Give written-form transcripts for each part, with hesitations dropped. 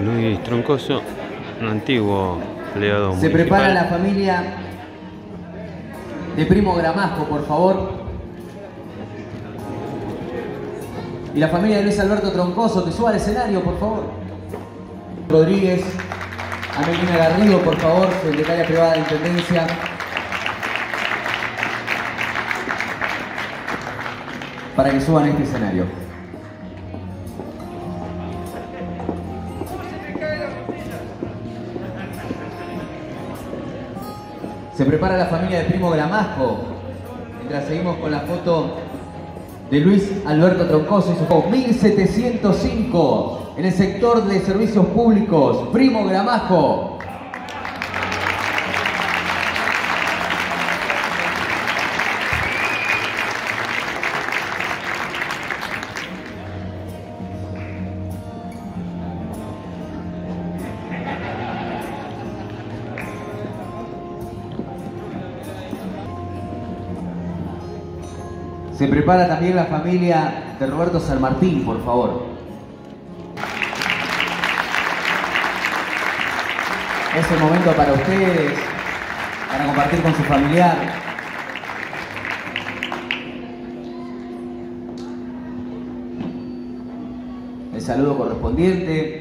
Luis Troncoso, un antiguo empleado municipal. Se prepara la familia de Primo Gramasco, por favor. Y la familia de Luis Alberto Troncoso, que suba al escenario, por favor. Rodríguez, Amelina Garrido, por favor, secretaria privada de Intendencia. Para que suban a este escenario. Se prepara la familia de Primo Gramasco, mientras seguimos con la foto de Luis Alberto Troncoso y su foto 1705 en el sector de servicios públicos, Primo Gramasco. Se prepara también la familia de Roberto San Martín, por favor. Es el momento para ustedes, para compartir con su familiar. El saludo correspondiente.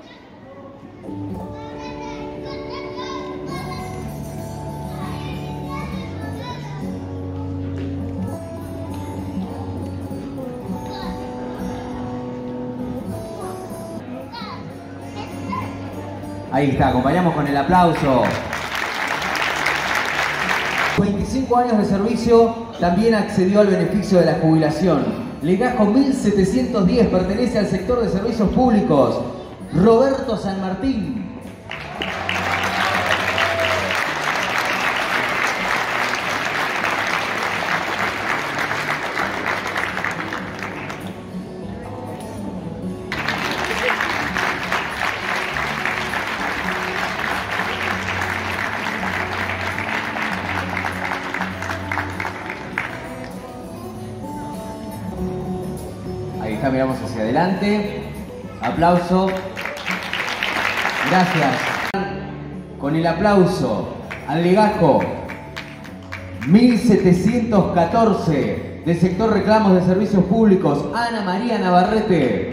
Ahí está, acompañamos con el aplauso. 25 años de servicio, también accedió al beneficio de la jubilación. Legajo 1710, pertenece al sector de servicios públicos. Roberto San Martín. Ahí está, miramos hacia adelante. Aplauso. Gracias. Con el aplauso al legajo 1714 del sector reclamos de servicios públicos, Ana María Navarrete.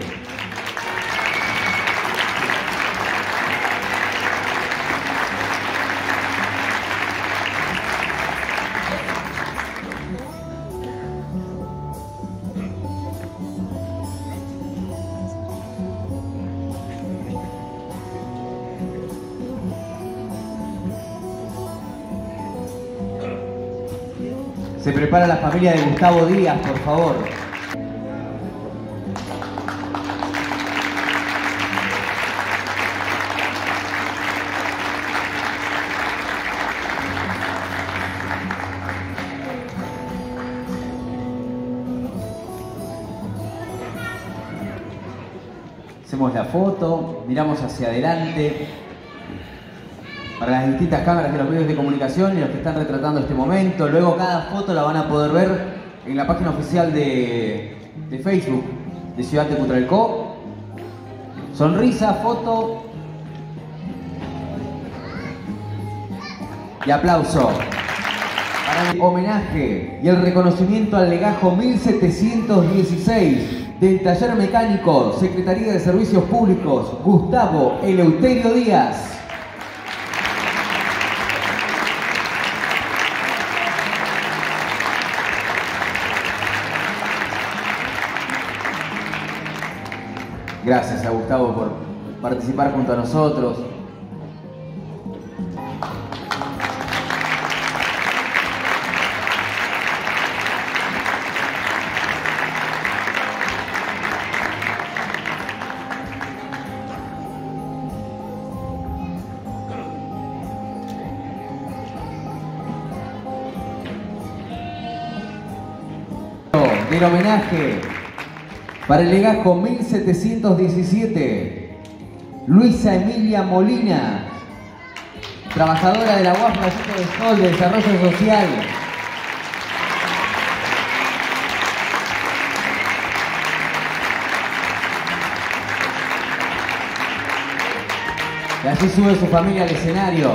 Se prepara la familia de Gustavo Díaz, por favor. Hacemos la foto, miramos hacia adelante. Para las distintas cámaras de los medios de comunicación y los que están retratando este momento. Luego cada foto la van a poder ver en la página oficial de Facebook de Ciudad de Cutralcó. Sonrisa, foto y aplauso. Para el homenaje y el reconocimiento al legajo 1716 del Taller Mecánico, Secretaría de Servicios Públicos, Gustavo Eleuterio Díaz. Gracias a Gustavo por participar junto a nosotros. Del homenaje para el legajo 1717, Luisa Emilia Molina, trabajadora de la UAF Rayito de Sol de Desarrollo Social. Y así sube su familia al escenario.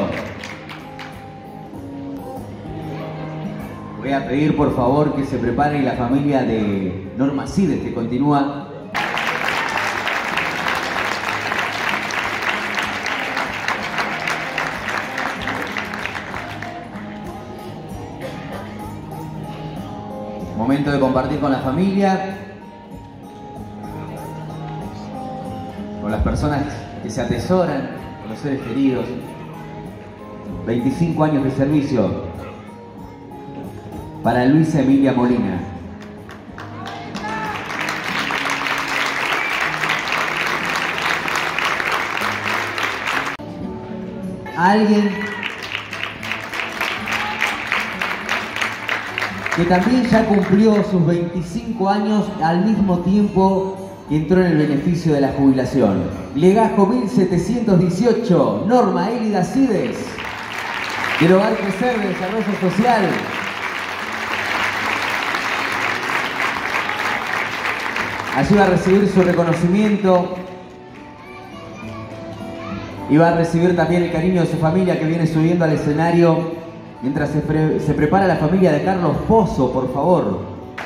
Voy a pedir por favor que se prepare la familia de Norma Sides, que continúa. Momento de compartir con la familia, con las personas que se atesoran, con los seres queridos. 25 años de servicio para Luisa Emilia Molina. Alguien que también ya cumplió sus 25 años al mismo tiempo que entró en el beneficio de la jubilación. Legajo 1718, Norma Elida Sides, del Hogar Crecer de Desarrollo Social. Allí va a recibir su reconocimiento y va a recibir también el cariño de su familia, que viene subiendo al escenario mientras se prepara la familia de Carlos Pozo, por favor.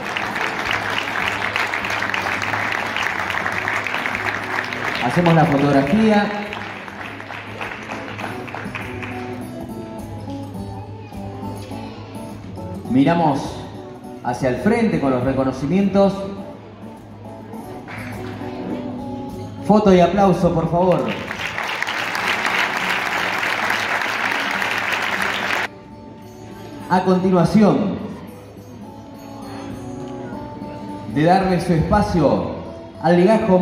Hacemos la fotografía. Miramos hacia el frente con los reconocimientos. Foto y aplauso, por favor. A continuación de darle su espacio al Legajo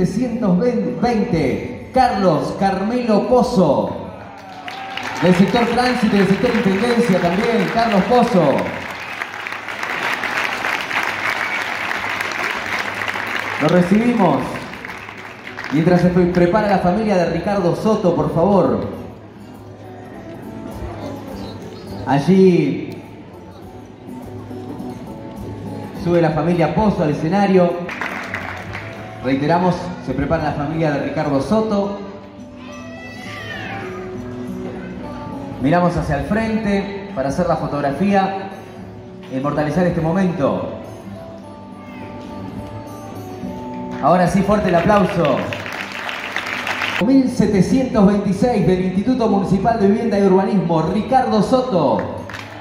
1720, Carlos Carmelo Pozo, del sector tránsito y del sector intendencia también, Carlos Pozo. Lo recibimos mientras se prepara la familia de Ricardo Soto, por favor. Allí sube la familia Pozo al escenario. Reiteramos, se prepara la familia de Ricardo Soto. Miramos hacia el frente para hacer la fotografía e inmortalizar este momento. Ahora sí, fuerte el aplauso. 1726 del Instituto Municipal de Vivienda y Urbanismo, Ricardo Soto.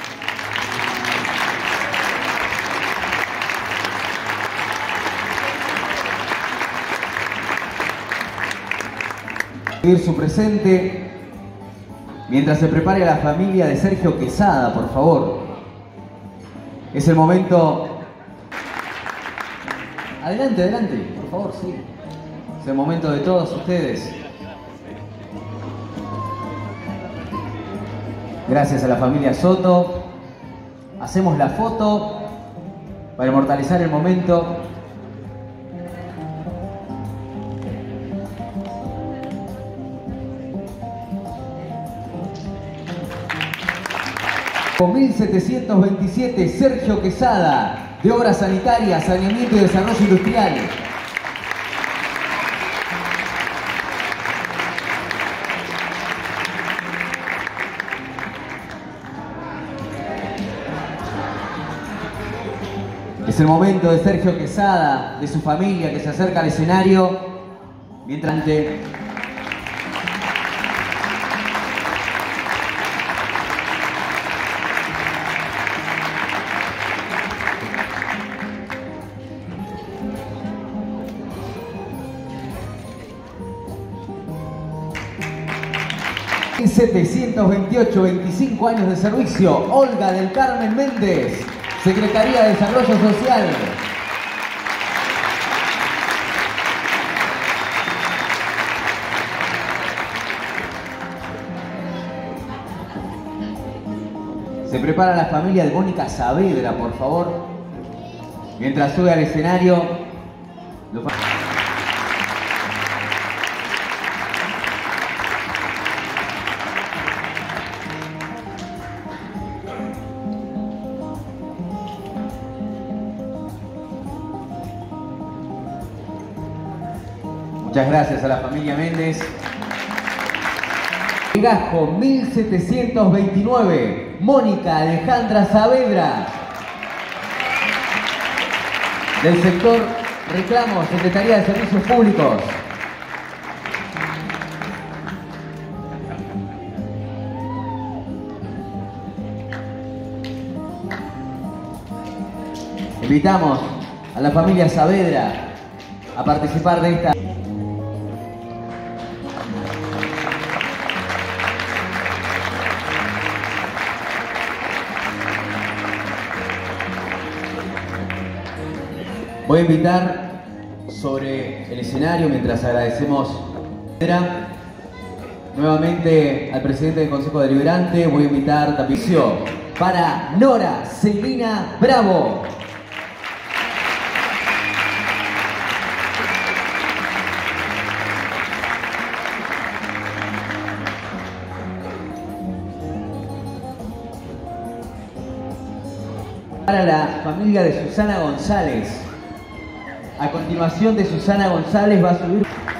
Su presente mientras se prepare la familia de Sergio Quesada, por favor. Es el momento. Adelante, adelante, por favor, sí. Es el momento de todos ustedes. Gracias a la familia Soto. Hacemos la foto para inmortalizar el momento. Con 1727, Sergio Quesada, de Obras Sanitarias, Saneamiento y Desarrollo Industrial. Es el momento de Sergio Quesada, de su familia, que se acerca al escenario, mientras... En 728, 25 años de servicio, Olga del Carmen Méndez, Secretaría de Desarrollo Social. Se prepara la familia de Mónica Saavedra, por favor. Mientras sube al escenario, muchas gracias a la familia Méndez. Gajo 1729, Mónica Alejandra Saavedra. Del sector Reclamos, Secretaría de Servicios Públicos. Invitamos a la familia Saavedra a participar de esta. Voy a invitar sobre el escenario, mientras agradecemos nuevamente al presidente del Consejo Deliberante, voy a invitar también para Nora Celina Bravo. Para la familia de Susana González. A continuación de Susana González va a subir